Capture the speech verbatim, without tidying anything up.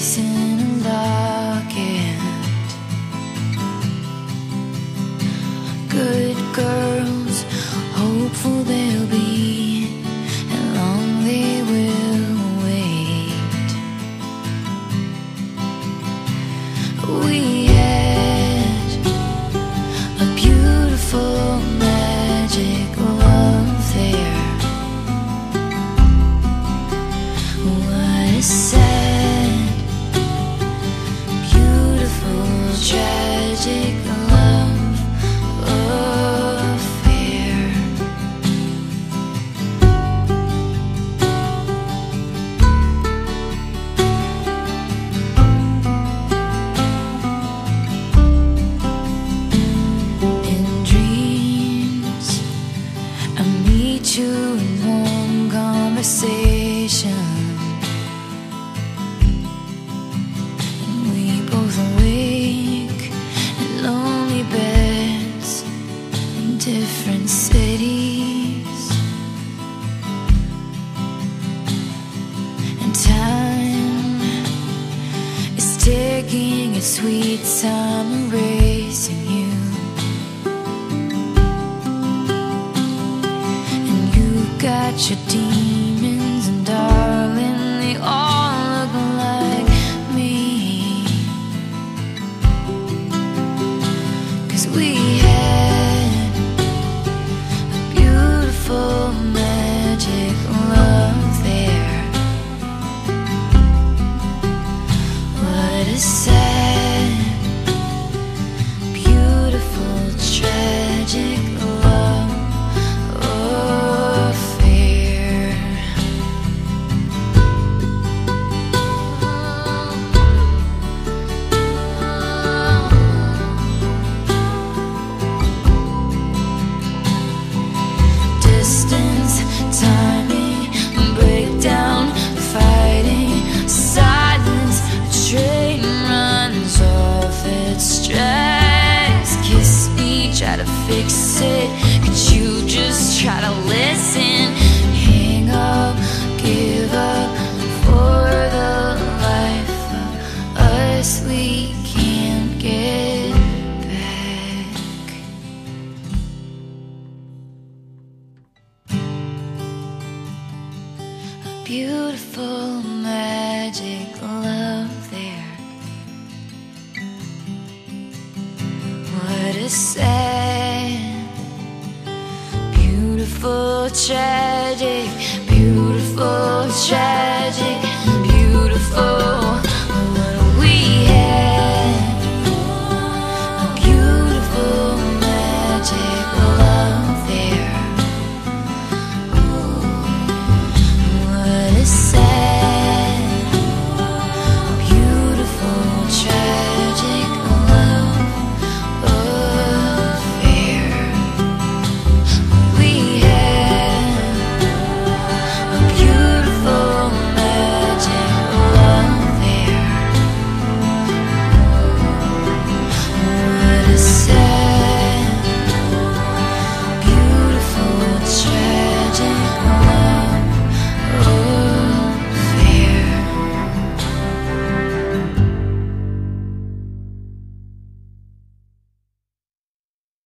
face in a locket. Good girls, hopeful they'll be, and long they will wait. We had a beautiful magic love there. What a sad, beautiful, tragic love affair. In dreams, I meet you in warm conversation. Different cities, and time is taking its sweet time, erasing you. And you got your demons, and darling, they all look like me. 'Cause we magic love there. What a sad, beautiful, tragic love affair. Distance, timing, breakdown, fighting, silence, a train runs off its tracks. Kiss me, try to fix it, could you just try to listen? Hang up, give up for the life of us we can't get back. Beautiful magic love there. What a sad, beautiful, tragic, beautiful, tragic, beautiful.